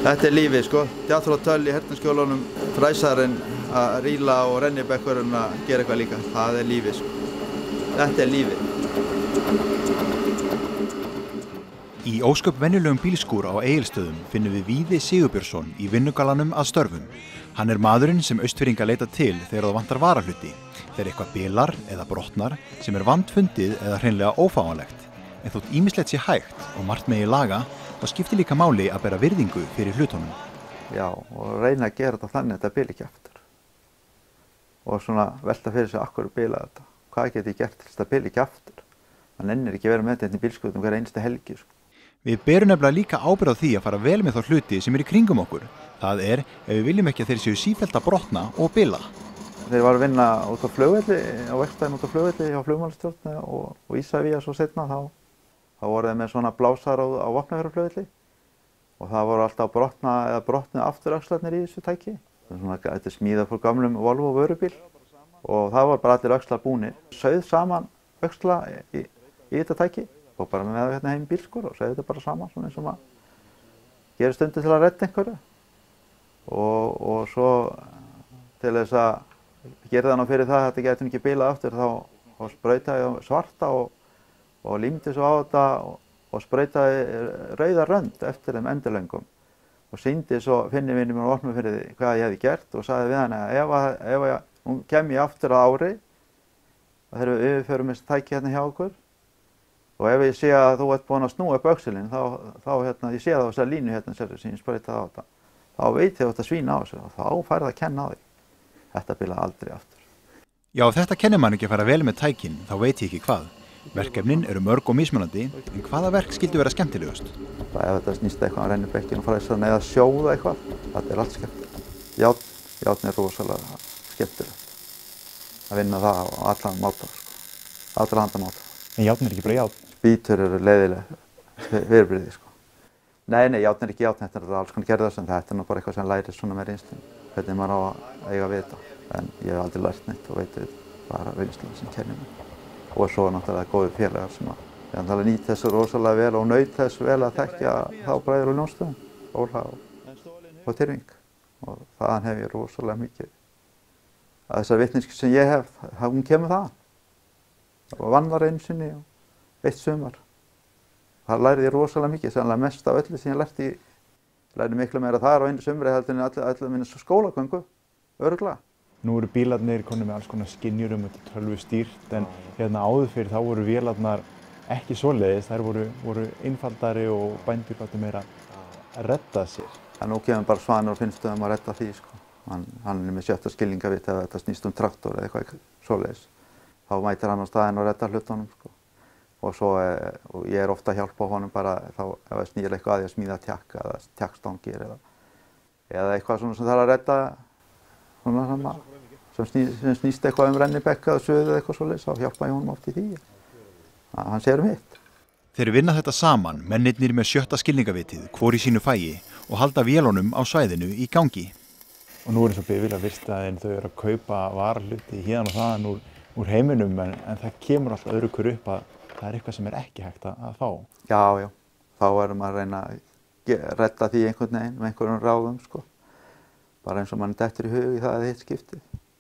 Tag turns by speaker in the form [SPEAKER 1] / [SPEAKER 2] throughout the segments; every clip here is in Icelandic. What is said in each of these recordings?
[SPEAKER 1] Þetta lífið sko, Jethro Tull í Hernaskjólunum, fræsarinn að ríla og rennibekkurinn að gera eitthvað líka. Það lífið sko. Þetta lífið.
[SPEAKER 2] Í ósköp venjulegum bílskúr á Egilsstöðum finnum við Víði Sigurbjörnsson í vinnugalanum að störfum. Hann maðurinn sem Austfirðingar leita til þegar það vantar varahluti, þegar eitthvað bilar eða brotnar sem vandfundið eða hreinlega ófáanlegt. En þótt ýmislegt sé hægt og margt megi laga, þá skiptir líka máli að bera virðingu fyrir hlutunum.
[SPEAKER 1] Já, og reyna að gera þetta þannig að þetta bili ekki aftur. Og svona velta fyrir sig akkur bila þetta. Hvað get ég gert til þess að þetta bili ekki aftur? Man nennir ekki að vera með þetta í bílskútum hver einstu helgi.
[SPEAKER 2] Við berum nefnilega líka ábyrgð á því að fara vel með þá hluti sem í kringum okkur. Það ef við viljum ekki að þeir séu sífellt að brotna og bila.
[SPEAKER 1] Þeir var að vinna út á flugvelli, á verkstæðin út á flugvelli hjá flugmálastjórn og Ísafía svo seinna þá voru þeir með svona blásar á Vopnafjarðarflugvelli og það voru alltaf brotnuð afturöxlarnir í þessu tæki. Þetta smíðað frá gamlum Volvo vörubíl og það var bara allir öxlar búnir. Sauð saman öxla í þetta tæki og bara með hérna heim bílskur og sauð þetta bara saman svona eins og maður gerir stundu til að redda einhverju. Og svo til þess að gera það nú fyrir það að þetta getur ekki bilað aftur þá sprautaði ég svarta og límdi svo á þetta og sprautaði rauða rönd eftir þeim endurlöngum og sýndi svo Finni vinur minn á Vopnafirði hvað ég hefði gert og sagði við hann að ef hún kemur aftur á ári og þegar við yfirförum þessi tæki hérna hjá okkur og ef ég sé að þú ert búinn að snúa upp öxulinn þá ég sé það á þessari línu hérna sem ég sprautaði á þetta þá veit ég að þetta svína á þessu og þá færði að kenna á því. Þetta bilaði aldrei aftur.
[SPEAKER 2] Já, þetta kennir mann ekki að fara vel með tækin, þá veit ég ekki hvað. Verkefnin eru mörg og mismunandi, en hvaða verk skildu vera skemmtilegust?
[SPEAKER 1] Ef þetta snýst eitthvað á rennibekkinn og fræsarinn eða sjóða eitthvað, þetta allt skemmtilegt. Járn rosalega skemmtilegt. Að vinna það á allan máta, allra handa máta.
[SPEAKER 2] En járn ekki bara járn?
[SPEAKER 1] Spýtur eru leiðileg fyrirbrigði, Nei, járn ekki járn, þetta alls konar gerðast, en þetta bara eitthvað sem lærir svona með reynslunni. Hvernig maður á að eiga við þetta. En ég hef aldrei lært neitt og veit bara reynslan sem kennir mig. Og svo náttúrulega góðir félagar sem að nýta þessu rosalega vel og naut þessu vel að þekkja þá bræður og Ljónstöðum, Óla og Tyrfing. Og þaðan hef ég rosalega mikið. Að þessar vitneskju sem ég hef, hún kemur þaðan. Og vann þar einu sinni og eitt sumar. Það lærði ég rosalega mikið, sannlega mest af öllu sem ég lærði. Ég lærði miklu meira þar á einu sumri heldur en allir minna skólagöngu, örugglega.
[SPEAKER 3] Nú eru bílarnir konum með alls konar skynjurum og tölvu stýrt en hérna áður fyrir þá voru vélarnar ekki svoleiðis, þær voru einfaldari og bændur gátu meira að redda sér.
[SPEAKER 1] En nú kemur bara Svanur og finnst að redda því Hann með 7. skilningavit ef þetta snýst traktor eða eitthvað svoleiðis. Þá mætir hann á staðinn og reddar hlutunum Og ég ofta að hjálpa honum bara ef það snýr eitthvað að því að smíða tjakk eða tjakkstangir eða eitthvað svona sem þarf að redda sem snýst eitthvað rennibekka eða suðu eða eitthvað svoleiðis, þá hjálpa ég honum oft í því. Hann sér hitt.
[SPEAKER 2] Þeir vinna þetta saman, mennirnir með 7. skilningavitið, hvor í sínu fagi og halda vélunum á svæðinu í gangi.
[SPEAKER 3] Og nú eins og bifvélaverkstæðin, þau eru að kaupa varahluti hérna og þaðan úr heiminum en það kemur alltaf öðru hverju upp að það eitthvað sem ekki hægt að fá.
[SPEAKER 1] Já, þá erum maður að reyna að redda því einhvern veginn með einhverjum ráðum, Bara eins og mann dettur í hug í það að hitt skiptið.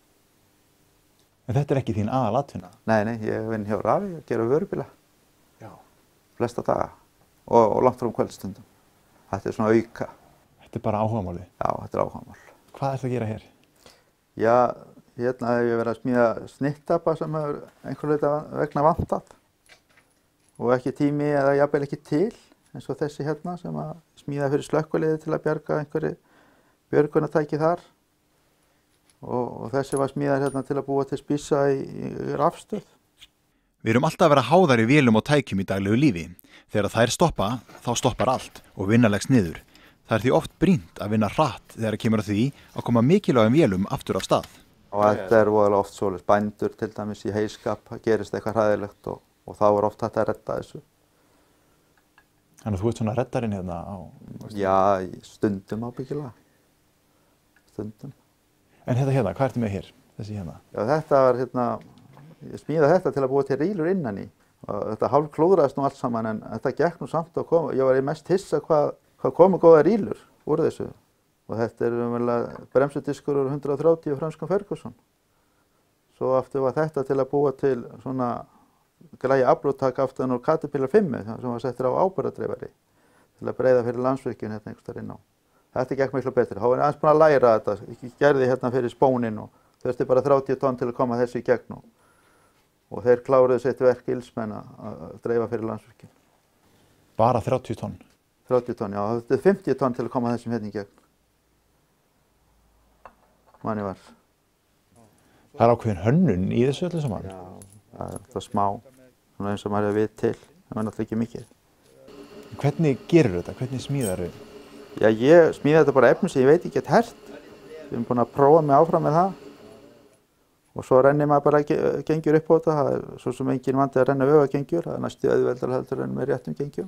[SPEAKER 3] En þetta ekki þín aðalatvinna?
[SPEAKER 1] Nei, ég vinn hjá Rafi að gera vörubíla. Já. Flesta daga og langt frá kvöldstundum. Þetta svona auka.
[SPEAKER 3] Þetta bara áhugamáli?
[SPEAKER 1] Já, þetta áhugamál.
[SPEAKER 3] Hvað ertu að gera hér?
[SPEAKER 1] Já, hérna hef ég verið að smíða snittapa sem hefur einhver hluta vegna vantað. Og ekki tími eða jafnvel ekki til, eins og þessi hérna sem að smíða fyrir slökkviliðið til að bjarga einhverju björgunartæki þar. Og þessi var smíðar hérna til að búa til spísa í rafstöð.
[SPEAKER 2] Við erum alltaf að vera háðar í vélum og tækjum í daglegu lífi. Þegar þær stoppa, þá stoppar allt og vinna leggst niður. Það því oft brýnt að vinna hratt þegar kemur að því að koma mikilvægum vélum aftur af stað.
[SPEAKER 1] Og þetta voðalega oft svoleiðis bændur til dæmis í heyskap, gerist eitthvað hræðilegt og þá oft hægt að redda þessu.
[SPEAKER 3] Þannig að þú ert svona reddarinn hérna á?
[SPEAKER 1] Já, stundum ábyggilega. Stundum.
[SPEAKER 3] En þetta hérna, hvað ertu með hér, þessi hérna? Já,
[SPEAKER 1] þetta var ég smíðaði þetta til að búa til rílur innan í. Og þetta hálf klúðraðist nú allt saman en þetta gekk nú samt að koma. Ég var mest hissa hvað komu góða rílur. úr þessu. Og þetta bremsudiskur úr 130 franskan Ferguson. Svo aftur var þetta til að búa til svona græja aflúttak aftan úr Caterpillar 5 sem var settur á áburðardreifari til að breiða fyrir Landsvirkjun hérna einhvers staðar inn á. Þetta gekk miklu betri. Þá var ég aðeins búinn að læra þetta. Ég gerði hérna fyrir spóninn og þurfti bara 30 tonn til að koma þessu í gegn og þeir kláruðu sitt verk ilsmenn að dreifa fyrir Landsvirkjun.
[SPEAKER 3] Bara 30 tonn?
[SPEAKER 1] 30 tonn, já. Það þurfti 50 tonn til að koma þessum hérna í gegn. Manni var.
[SPEAKER 3] Það ákveðin hönnun í þessu öllu saman?
[SPEAKER 1] Já, það er alltaf smá, svona eins og maður hefur vit til, það er náttúrulega ekki mikið.
[SPEAKER 3] Hvernig gerur þetta? Hvernig smíðar þau?
[SPEAKER 1] Já, ég smíða þetta bara efni sem ég veit ekki get hert. Við erum búin að prófa mig áfram með það. Og svo rennir maður bara gengjur upp á þetta. Það er svo sem engin vandi að renna vögagengjur. Það er næstu auðveldara heldur en með réttum gengjum.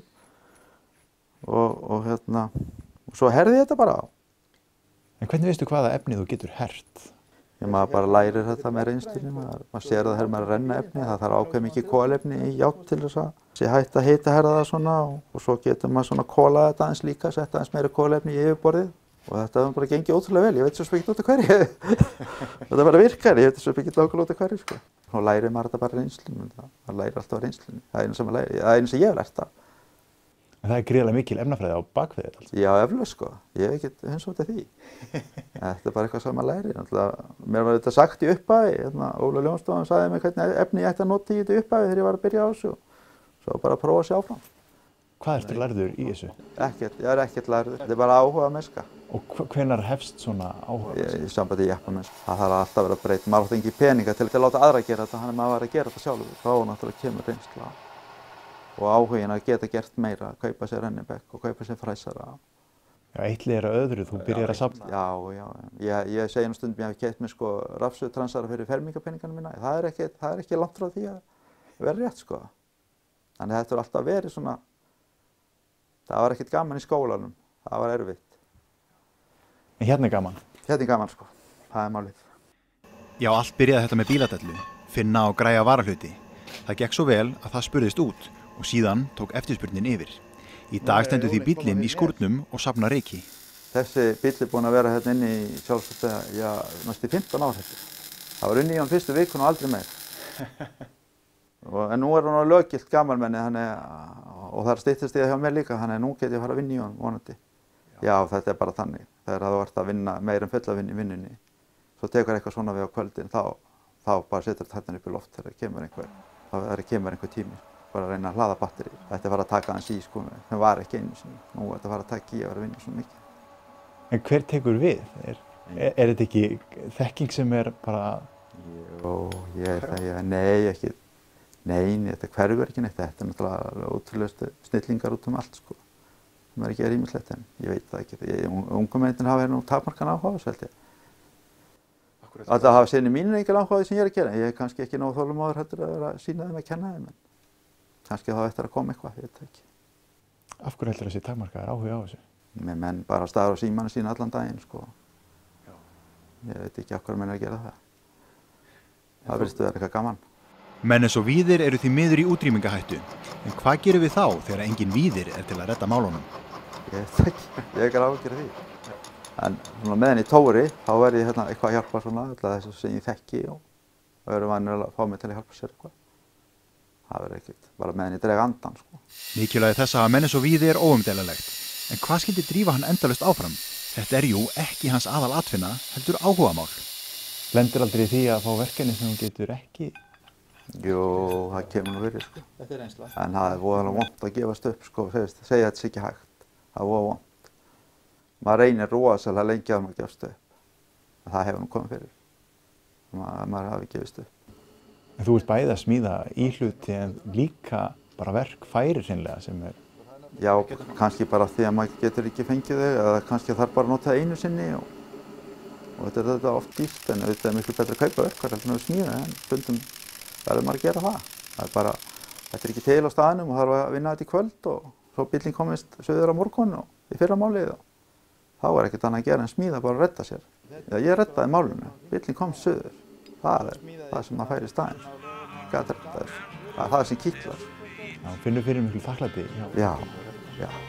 [SPEAKER 1] Og svo herði ég þetta bara á.
[SPEAKER 3] En hvernig veistu hvaða efni þú getur hert?
[SPEAKER 1] Maður bara lærir þetta með reynslunni. Maður sér það þegar maður er að renna efni. Það þarf ákveð mikið kolefni í járn til þess að sé hægt að hitaherða það svona og svo getur maður svona kolað þetta aðeins líka, setta aðeins meira kolefni í yfirborðið og þetta hefur bara gengið ótrúlega vel. Ég veit svo sem ekki út af hverju. Þetta bara virkar, ég veit svo sem ekki nákvæmlega út af hverju sko. Nú lærir maður þetta bara reynslunni. Það lærir alltaf reynslunni. Það er einu sem ég hef lært það.
[SPEAKER 3] En það er gríðarlega mikil efnafræði á bakvið þetta alls?
[SPEAKER 1] Já, eflaust sko. Ég hef ekkert heimsótt því. Þetta er bara eitthvað sem maður lærir. Mér var þetta sagt í upphafi. Óla Ljónsson sagði mér hvernig efni ég ætti að nota í þetta upphafi þegar ég var að byrja á þessu. Svo bara að prófa að sjá áfram.
[SPEAKER 3] Hvað ertu lærður í þessu?
[SPEAKER 1] Ekkert, ég er ekkert lærður. Þetta er bara áhuga mennska.
[SPEAKER 3] Og hvenær hefst svona áhuga?
[SPEAKER 1] Í sambandi jeppamennska. Það þarf alltaf að vera breytt. Maður átti engin peninga til að láta aðra gera þetta, þannig að maður var að gera þetta sjálfur. Þá náttúrulega kemur reynsla. Og áhugin að geta gert meira, kaupa sér rennibekk og kaupa sér fræsara.
[SPEAKER 3] Já, eitt liður að öðru, þú byrjar að safna.
[SPEAKER 1] Já. Ég segi stundum ég hef keypt mér sko rafsuðutransara fyrir fermingarpeningana mína. Það er ekki langt frá því að vera rétt sko. Þannig þetta er alltaf verið svona, það var ekkert gaman í skólanum, það var erfitt.
[SPEAKER 3] En hérna er gaman?
[SPEAKER 1] Hérna er gaman sko, það er málið.
[SPEAKER 2] Já, allt byrjaði þetta með bíladellu, finna og græja varahluti. Það gekk svo vel að það spurðist út og síðan tók eftirspurnin yfir. Í dag stendur því bíllinn í skúrnum og safnar ryki.
[SPEAKER 1] Þessi bíll er búinn að vera hérna inni í sjálfsagt, næstu 15 ár þetta. Það var inni í hann fyrstu vikun og aldrei meir. En nú er hann á löggilt gamalmenni og það er styttist í það hjá mér líka, þannig að nú get ég að fara að vinna í hann vonandi. Já, þetta er bara þannig. Þegar þú ert að vinna meir en fulla vinna í vinnunni, svo tekur eitthvað svona við á kvöldin, þá bara setur þetta hérna upp í loft þegar kemur einhver tími. Bara að reyna að hlaða batteri. Þetta var að taka hans í sko, það var ekki einu sinni. Nú er þetta að taka í að vera að vinna svo mikið.
[SPEAKER 3] En hver tekur við? Er þetta ekki þekking sem er bara...
[SPEAKER 1] Nei, ekki. Nei, þetta hverfur ekki neitt. Þetta er náttúrulega ótrúlega snillingar út allt sko. Það er ekki ýmislegt en ég veit það ekki. Ungu mennirnir hafa nú takmarkan áhuga á þessu held ég. Alltaf hafa sinni mínir engin áhuga á því sem ég er að gera. Ég er kannski ekki nógu þolinmóður heldur að vera að sýna þeim að kenna þeim. Kannski þá eftir að koma eitthvað, ég veit það ekki.
[SPEAKER 3] Af hverju heldur þessi takmarkaður áhuga á þessu?
[SPEAKER 1] Með menn bara staðar á símanum sína allan daginn sko. Ég veit ekki af hverju menn er að gera það. Það virðist vera eitthvað gaman.
[SPEAKER 2] Menn eins og Víðir eru því miður í útrýmingahættu. En hvað gerum við þá þegar engin Víðir er til að redda málunum?
[SPEAKER 1] Ég veit það ekki, ég hef ekki áhyggjur af því. En svona meðan í tóri, þá verð ég eitthvað að hjálpa svona, alltaf þessu sem ég þekki og verður vanur að fá mig til að hjálpa sér eitthvað. Það verður ekkert, bara meðan ég dreg andan sko.
[SPEAKER 2] Mikilvægi þess að hafa menn eins og Víði er óumdeilanlegt. En hvað skyldi drífa hann endalaust áfram? Þetta er jú ekki hans aðalatvinna, heldur áhugamál.
[SPEAKER 3] Lendir aldrei í því að fá verkefni sem hún getur ekki?
[SPEAKER 1] Jú, það kemur nú fyrir sko. Þetta er reynsla. En það er voðalega vont að gefast upp sko, segja þetta sé ekki hægt. Það er voða vont. Maður reynir rosalega lengi að maður gefst upp. Það hefur nú komið fyrir. Maður hafi gefist upp.
[SPEAKER 3] En þú ert bæði að smíða íhluti en líka bara verk færir hreinlega sem er...
[SPEAKER 1] Já, kannski bara því að maður getur ekki fengið þau eða kannski þarf bara að nota það einu sinni og þetta er oft dýrt en þetta er miklu betra að kaupa verk heldur en að smíða en stundum verður maður að gera það. Það er bara, þetta er ekki til á staðnum og þarf að vinna þetta í kvöld og svo bíllinn komist suður á morgun og í fyrramálið og þá er ekkert annað að gera en smíða bara að redda sér. Já, ég reddaði málinu, bíllinn kom suður. Það er það sem maður fær í staðinn. Það er það sem kitlar.
[SPEAKER 3] Já, finnur fyrir miklu þakklæti.
[SPEAKER 1] Já.